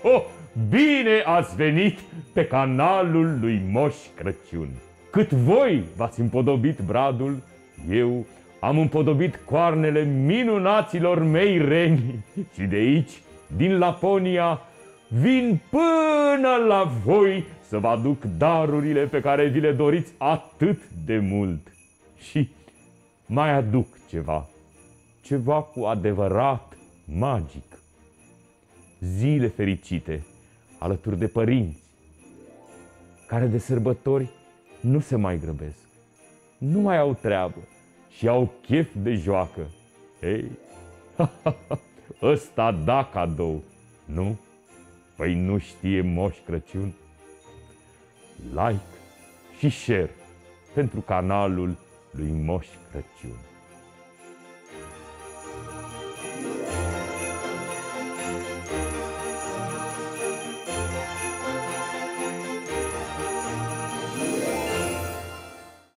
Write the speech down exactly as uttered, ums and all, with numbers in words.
ho! Bine ați venit pe canalul lui Moș Crăciun. Cât voi v-ați împodobit bradul, eu am împodobit coarnele minunaților mei reni și de aici, din Laponia, vin până la voi să vă aduc darurile pe care vi le doriți atât de mult. Și mai aduc ceva, ceva cu adevărat magic. Zile fericite alături de părinți, care de sărbători nu se mai grăbesc, nu mai au treabă și au chef de joacă. Ei, ăsta da cadou, nu? Păi nu știe Moș Crăciun? Like și share pentru canalul lui Moș Crăciun.